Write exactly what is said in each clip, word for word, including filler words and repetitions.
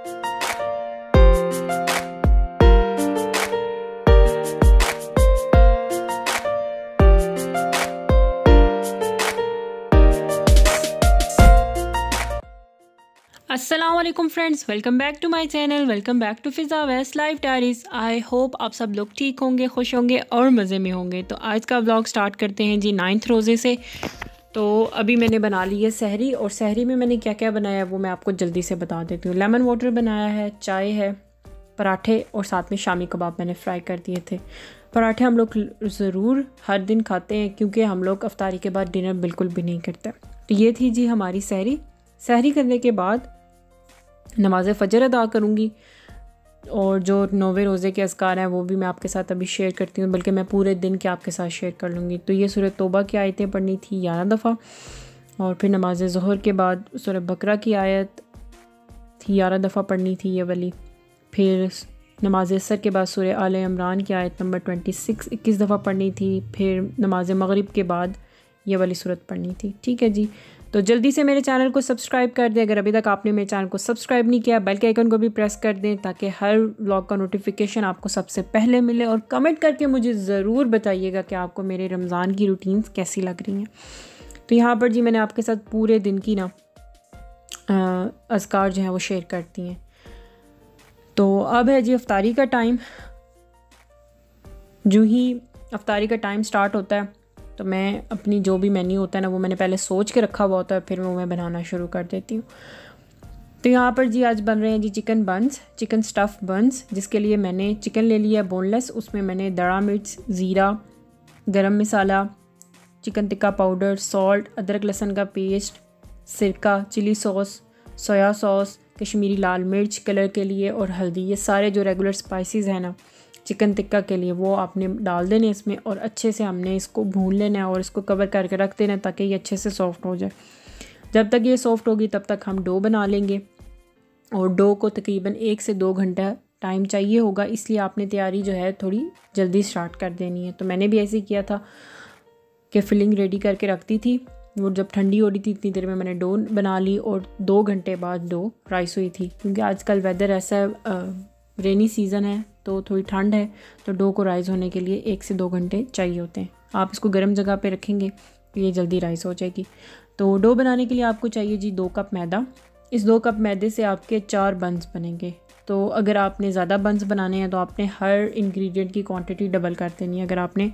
अस्सलामुअलैकुम friends, welcome back to my channel. Welcome back to Fiza west life diaries. I hope आप सब लोग ठीक होंगे, खुश होंगे और मज़े में होंगे। तो आज का व्लॉग स्टार्ट करते हैं जी नाइन्थ रोज़े से। तो अभी मैंने बना ली है सहरी, और सहरी में मैंने क्या क्या बनाया है वो मैं आपको जल्दी से बता देती हूँ। लेमन वाटर बनाया है, चाय है, पराठे और साथ में शामी कबाब मैंने फ्राई कर दिए थे। पराठे हम लोग ज़रूर हर दिन खाते हैं क्योंकि हम लोग अफ्तारी के बाद डिनर बिल्कुल भी नहीं करते। तो ये थी जी हमारी सहरी। सहरी करने के बाद नमाज़ फ़जर अदा करूँगी, और जो नौवे रोज़े के अज़कार हैं वो भी मैं आपके साथ अभी शेयर करती हूँ, बल्कि मैं पूरे दिन के आपके साथ शेयर कर लूँगी। तो ये सूरह तौबा की आयतें पढ़नी थी ग्यारह दफ़ा, और फिर नमाज ज़ोहर के बाद सूरह बकरा की आयत थी ग्यारह दफ़ा पढ़नी थी ये वाली। फिर नमाज असर के बाद सूरह आले इमरान की आयत नंबर ट्वेंटी सिक्स इक्कीस दफ़ा पढ़नी थी। फिर नमाज मगरिब के बाद ये वाली सूरत पढ़नी थी। ठीक है जी। तो जल्दी से मेरे चैनल को सब्सक्राइब कर दें अगर अभी तक आपने मेरे चैनल को सब्सक्राइब नहीं किया। बेल के आइकन को भी प्रेस कर दें ताकि हर व्लॉग का नोटिफिकेशन आपको सबसे पहले मिले। और कमेंट करके मुझे ज़रूर बताइएगा कि आपको मेरे रमज़ान की रूटीन्स कैसी लग रही हैं। तो यहाँ पर जी मैंने आपके साथ पूरे दिन की ना अज़कार जो हैं वो शेयर करती हैं। तो अब है जी अफ्तारी का टाइम। जो ही अफ्तारी का टाइम स्टार्ट होता है तो मैं अपनी जो भी मेन्यू होता है ना वो मैंने पहले सोच के रखा हुआ होता है, फिर वो मैं बनाना शुरू कर देती हूँ। तो यहाँ पर जी आज बन रहे हैं जी chicken buns, chicken stuff buns, जिसके लिए मैंने चिकन ले लिया बोनलेस। उसमें मैंने दड़ा मिर्च, ज़ीरा, garam masala, chicken tikka powder, salt, अदरक लहसुन का पेस्ट, सिरका, chilli sauce, soya sauce, Kashmiri लाल मिर्च कलर के लिए, और हल्दी, ये सारे जो रेगुलर स्पाइसेस हैं ना चिकन टिक्का के लिए वो आपने डाल देने इसमें, और अच्छे से हमने इसको भून लेना है और इसको कवर करके रख देना ताकि ये अच्छे से सॉफ़्ट हो जाए। जब तक ये सॉफ़्ट होगी तब तक हम डो बना लेंगे, और डो को तकरीबन एक से दो घंटा टाइम चाहिए होगा, इसलिए आपने तैयारी जो है थोड़ी जल्दी स्टार्ट कर देनी है। तो मैंने भी ऐसे ही किया था कि फिलिंग रेडी करके रखती थी, वो जब ठंडी हो रही थी इतनी देर में मैंने डो बना ली, और दो घंटे बाद डो राइस हुई थी। क्योंकि आजकल वेदर ऐसा रेनी सीज़न है तो थोड़ी ठंड है, तो डो को राइस होने के लिए एक से दो घंटे चाहिए होते हैं। आप इसको गर्म जगह पे रखेंगे तो ये जल्दी राइस हो जाएगी। तो डो बनाने के लिए आपको चाहिए जी दो कप मैदा। इस दो कप मैदे से आपके चार बंस बनेंगे। तो अगर आपने ज़्यादा बंस बनाने हैं तो आपने हर इंग्रेडिएंट की क्वांटिटी डबल कर देनी है, अगर आपने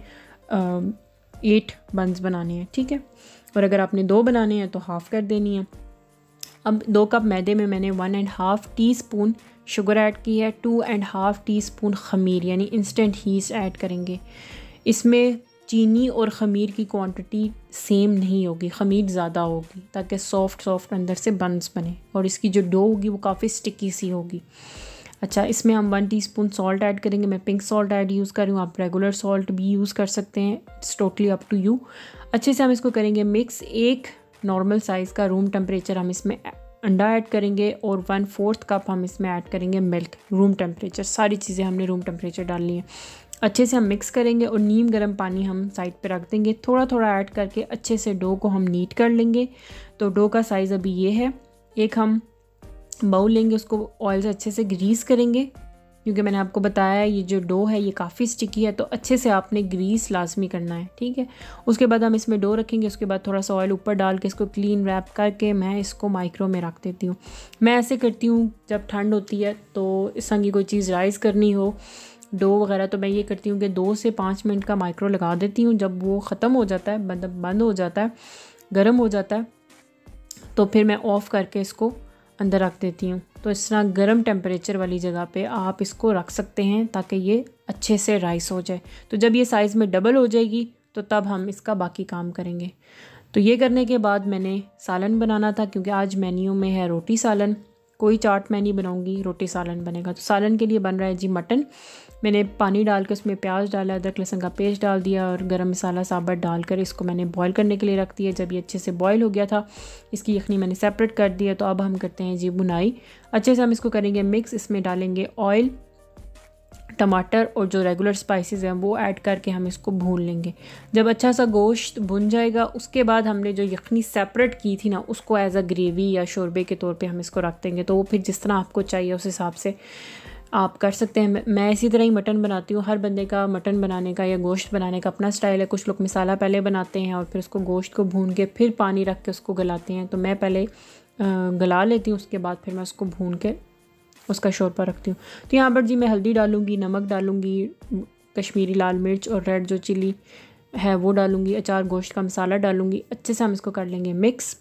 एट बंस बनाने हैं। ठीक है। और अगर आपने दो बनाने हैं तो हाफ़ कर देनी है। अब दो कप मैदे में मैंने one and half teaspoon sugar add की है, two and half teaspoon ख़मीर यानी इंस्टेंट हीस्ट ऐड करेंगे। इसमें चीनी और ख़मीर की क्वांटिटी सेम नहीं होगी, ख़मीर ज़्यादा होगी ताकि सॉफ्ट सॉफ्ट अंदर से बंस बने, और इसकी जो डो होगी वो काफ़ी स्टिकी सी होगी। अच्छा, इसमें हम वन टीस्पून सॉल्ट ऐड करेंगे। मैं पिंक सॉल्ट ऐड यूज़ कर रही हूँ, आप रेगुलर सॉल्ट भी यूज़ कर सकते हैं, it's totally up to you. अच्छे से हम इसको करेंगे मिक्स। एक नॉर्मल साइज़ का रूम टेम्परेचर हम इसमें अंडा ऐड करेंगे, और वन फोर्थ कप हम इसमें ऐड करेंगे मिल्क, रूम टेम्परेचर। सारी चीज़ें हमने रूम टेम्परेचर डालनी है। अच्छे से हम मिक्स करेंगे, और नीम गर्म पानी हम साइड पे रख देंगे। थोड़ा थोड़ा ऐड करके अच्छे से डो को हम नीट कर लेंगे। तो डो का साइज़ अभी ये है। एक हम बाउल लेंगे, उसको ऑयल से अच्छे से ग्रीस करेंगे, क्योंकि मैंने आपको बताया ये जो डो है ये काफ़ी स्टिकी है, तो अच्छे से आपने ग्रीस लाजमी करना है। ठीक है। उसके बाद हम इसमें डो रखेंगे, उसके बाद थोड़ा सा ऑयल ऊपर डाल के इसको क्लीन रैप करके मैं इसको माइक्रो में रख देती हूँ। मैं ऐसे करती हूँ जब ठंड होती है तो इस संग की कोई चीज़ राइस करनी हो, डो वगैरह, तो मैं ये करती हूँ कि दो से पाँच मिनट का माइक्रो लगा देती हूँ। जब वो ख़त्म हो जाता है, मतलब बंद हो जाता है, गर्म हो जाता है, तो फिर मैं ऑफ़ करके इसको अंदर रख देती हूँ। तो इस तरह गर्म टेम्परेचर वाली जगह पे आप इसको रख सकते हैं ताकि ये अच्छे से राइस हो जाए। तो जब ये साइज़ में डबल हो जाएगी तो तब हम इसका बाकी काम करेंगे। तो ये करने के बाद मैंने सालन बनाना था, क्योंकि आज मेन्यू में है रोटी सालन। कोई चाट मैं नहीं बनाऊँगी, रोटी सालन बनेगा। तो सालन के लिए बन रहा है जी मटन। मैंने पानी डाल के उसमें प्याज डाला, अदरक लहसुन का पेस्ट डाल दिया, और गरम मसाला साबुत डालकर इसको मैंने बॉईल करने के लिए रख दिया। जब ये अच्छे से बॉईल हो गया था, इसकी यखनी मैंने सेपरेट कर दिया। तो अब हम करते हैं जी बुनाई। अच्छे से हम इसको करेंगे मिक्स। इसमें डालेंगे ऑयल, टमाटर और जो रेगुलर स्पाइसेस हैं वो ऐड करके हम इसको भून लेंगे। जब अच्छा सा गोश्त भुन जाएगा उसके बाद हमने जो यखनी सेपरेट की थी ना उसको एज अ ग्रेवी या शोरबे के तौर पे हम इसको रख देंगे। तो वो फिर जिस तरह आपको चाहिए उस हिसाब से आप कर सकते हैं। मैं इसी तरह ही मटन बनाती हूँ। हर बंदे का मटन बनाने का या गोश्त बनाने का अपना स्टाइल है। कुछ लोग मसाला पहले बनाते हैं और फिर उसको गोश्त को भून के फिर पानी रख के उसको गलाते हैं। तो मैं पहले गला लेती हूँ, उसके बाद फिर मैं उसको भून के उसका शोरबा रखती हूँ। तो यहाँ पर जी मैं हल्दी डालूँगी, नमक डालूँगी, कश्मीरी लाल मिर्च और रेड जो चिली है वो डालूँगी, अचार गोश्त का मसाला डालूँगी। अच्छे से हम इसको कर लेंगे मिक्स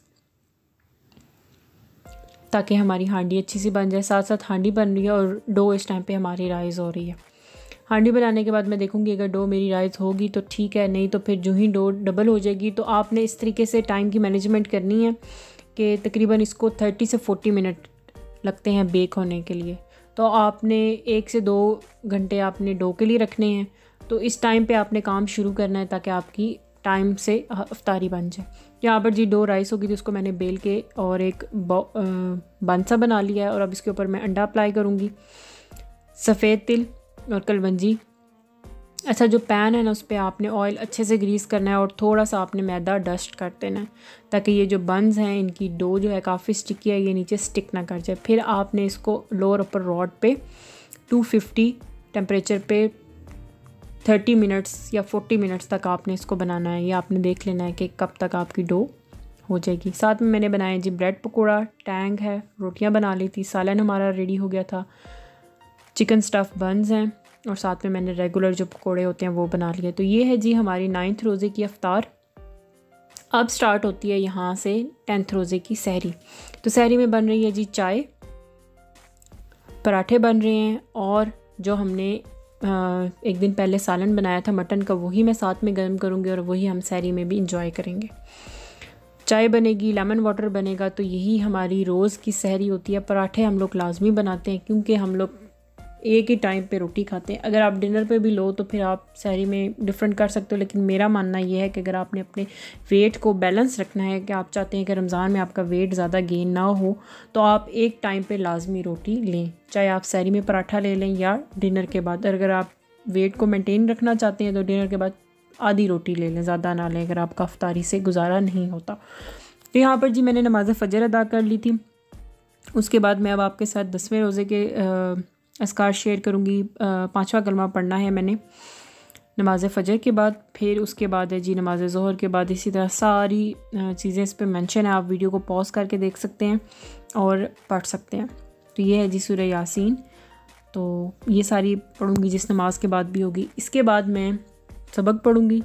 ताकि हमारी हांडी अच्छी सी बन जाए। साथ साथ हांडी बन रही है और डो इस टाइम पे हमारी राइज़ हो रही है। हांडी बनाने के बाद मैं देखूँगी अगर डो मेरी राइज़ होगी तो ठीक है, नहीं तो फिर जो ही डो डबल हो जाएगी। तो आपने इस तरीके से टाइम की मैनेजमेंट करनी है कि तकरीबन इसको थर्टी से फोर्टी मिनट लगते हैं बेक होने के लिए। तो आपने एक से दो घंटे आपने डो के लिए रखने हैं। तो इस टाइम पे आपने काम शुरू करना है ताकि आपकी टाइम से इफ्तारी बन जाए। यहाँ पर जी डो राइस होगी तो उसको मैंने बेल के और एक बन सा बना लिया है और अब इसके ऊपर मैं अंडा अप्लाई करूँगी, सफ़ेद तिल और कलवंजी। अच्छा जो पैन है ना उस पर आपने ऑयल अच्छे से ग्रीस करना है और थोड़ा सा आपने मैदा डस्ट कर देना है ताकि ये जो बन्स हैं इनकी डो जो है काफ़ी स्टिकी है, ये नीचे स्टिक ना कर जाए। फिर आपने इसको लोअर अपर रॉड पे टू फिफ्टी टेम्परेचर पे थर्टी मिनट्स या फोर्टी मिनट्स तक आपने इसको बनाना है। ये आपने देख लेना है कि कब तक आपकी डो हो जाएगी। साथ में मैंने बनाया जी ब्रेड पकौड़ा, टैंग है, रोटियाँ बना ली थी, सालन हमारा रेडी हो गया था, चिकन स्टफ़ बन्स हैं और साथ में मैंने रेगुलर जो पकोड़े होते हैं वो बना लिए। तो ये है जी हमारी नाइन्थ रोज़े की अफ्तार। अब स्टार्ट होती है यहाँ से टेंथ रोज़े की सहरी। तो सहरी में बन रही है जी चाय, पराठे बन रहे हैं और जो हमने एक दिन पहले सालन बनाया था मटन का वही मैं साथ में गर्म करूँगी और वही हम सहरी में भी इंजॉय करेंगे। चाय बनेगी, लेमन वाटर बनेगा। तो यही हमारी रोज़ की सहरी होती है। पराठे हम लोग लाजमी बनाते हैं क्योंकि हम लोग एक ही टाइम पे रोटी खाते हैं। अगर आप डिनर पे भी लो तो फिर आप सहरी में डिफरेंट कर सकते हो, लेकिन मेरा मानना ये है कि अगर आपने अपने वेट को बैलेंस रखना है कि आप चाहते हैं कि रमज़ान में आपका वेट ज़्यादा गेन ना हो तो आप एक टाइम पे लाजमी रोटी लें, चाहे आप सहरी में पराठा ले लें या डिनर के बाद। अगर आप वेट को मेनटेन रखना चाहते हैं तो डिनर के बाद आधी रोटी ले लें, ज़्यादा ना लें अगर आपका अफ्तारी से गुजारा नहीं होता। तो यहाँ पर जी मैंने नमाज़ फ़जर अदा कर ली थी। उसके बाद मैं अब आपके साथ दसवें रोज़े के अस्कार शेयर करूँगी। पाँचवा कलमा पढ़ना है मैंने नमाज़ फ़जर के बाद, फिर उसके बाद है जी नमाज़ ज़ोहर के बाद। इसी तरह सारी चीज़ें इस पर मेंशन है, आप वीडियो को पॉज करके देख सकते हैं और पढ़ सकते हैं। तो ये है जी सूरह यासीन। तो ये सारी पढ़ूँगी जिस नमाज के बाद भी होगी। इसके बाद मैं सबक पढ़ूँगी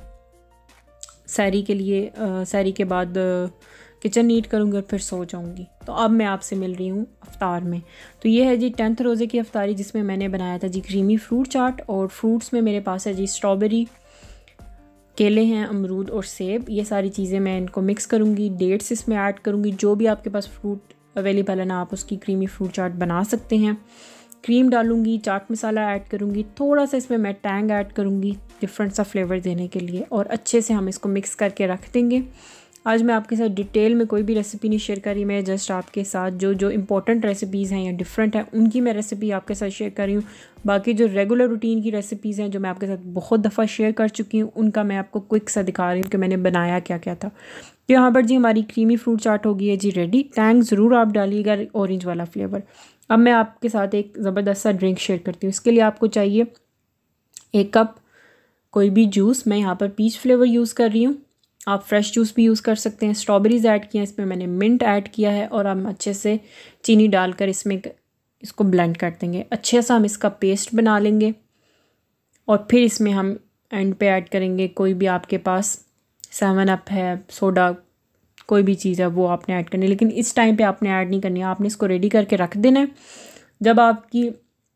सहरी के लिए। सहरी के बाद किचन नीट करूँगी और फिर सो जाऊँगी। तो अब मैं आपसे मिल रही हूँ अफ्तार में। तो ये है जी टेंथ रोज़े की अफ्तारी जिसमें मैंने बनाया था जी क्रीमी फ्रूट चाट। और फ्रूट्स में मेरे पास है जी स्ट्रॉबेरी, केले हैं, अमरूद और सेब। ये सारी चीज़ें मैं इनको मिक्स करूँगी, डेट्स इसमें ऐड करूँगी। जो भी आपके पास फ्रूट अवेलेबल है ना आप उसकी क्रीमी फ्रूट चाट बना सकते हैं। क्रीम डालूँगी, चाट मसाला ऐड करूँगी, थोड़ा सा इसमें मैं टैंग ऐड करूँगी डिफरेंट सा फ्लेवर देने के लिए और अच्छे से हम इसको मिक्स करके रख देंगे। आज मैं आपके साथ डिटेल में कोई भी रेसिपी नहीं शेयर कर रही, मैं जस्ट आपके साथ जो जो इम्पोर्टेंट रेसिपीज़ हैं या डिफरेंट हैं उनकी मैं रेसिपी आपके साथ शेयर कर रही हूँ। बाकी जो रेगुलर रूटीन की रेसिपीज़ हैं जो मैं आपके साथ बहुत दफ़ा शेयर कर चुकी हूँ उनका मैं आपको क्विक सा दिखा रही हूँ कि मैंने बनाया क्या क्या था। तो यहाँ पर जी हमारी क्रीमी फ्रूट चाट हो गई है जी रेडी। टैंग ज़रूर आप डालिएगा, ऑरेंज वाला फ्लेवर। अब मैं आपके साथ एक ज़बरदस्त सा ड्रिंक शेयर करती हूँ। इसके लिए आपको चाहिए एक कप कोई भी जूस। मैं यहाँ पर पीच फ्लेवर यूज़ कर रही हूँ, आप फ्रेश जूस भी यूज़ कर सकते हैं। स्ट्रॉबेरीज़ ऐड किया, इसमें मैंने मिंट ऐड किया है और हम अच्छे से चीनी डालकर इसमें इसको ब्लेंड कर देंगे। अच्छे से हम इसका पेस्ट बना लेंगे और फिर इसमें हम एंड पे ऐड करेंगे कोई भी आपके पास सेवन अप है, सोडा, कोई भी चीज़ है वो आपने ऐड करनी है, लेकिन इस टाइम पे आपने ऐड नहीं करनी है। आपने इसको रेडी करके रख देना है। जब आपकी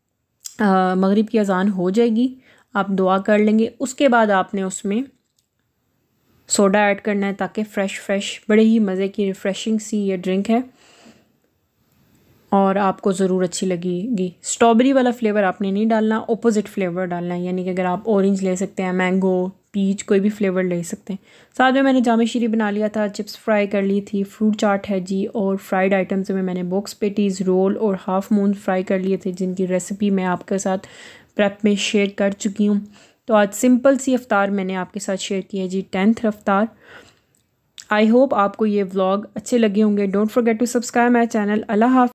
मगरिब की अजान हो जाएगी आप दुआ कर लेंगे। उसके बाद आपने उसमें सोडा ऐड करना है ताकि फ़्रेश फ्रेश बड़े ही मज़े की रिफ़्रेशिंग सी ये ड्रिंक है और आपको ज़रूर अच्छी लगेगी। स्ट्रॉबेरी वाला फ्लेवर आपने नहीं डालना, ऑपोजिट फ्लेवर डालना है, यानी कि अगर आप ऑरेंज ले सकते हैं, मैंगो, पीच, कोई भी फ्लेवर ले सकते हैं। साथ में मैंने जामे शीरी बना लिया था, चिप्स फ्राई कर ली थी, फ्रूट चाट है जी और फ्राइड आइटम्स में मैंने बॉक्स पेटीज़, रोल और हाफ़ मून फ्राई कर लिए थे जिनकी रेसिपी मैं आपके साथ प्रेप में शेयर कर चुकी हूँ। तो आज सिंपल सी अफ्तार मैंने आपके साथ शेयर की है जी, टेंथ अफ्तार। आई होप आपको ये व्लॉग अच्छे लगे होंगे। Don't forget to subscribe my channel. अल्लाह हाफ़िज़।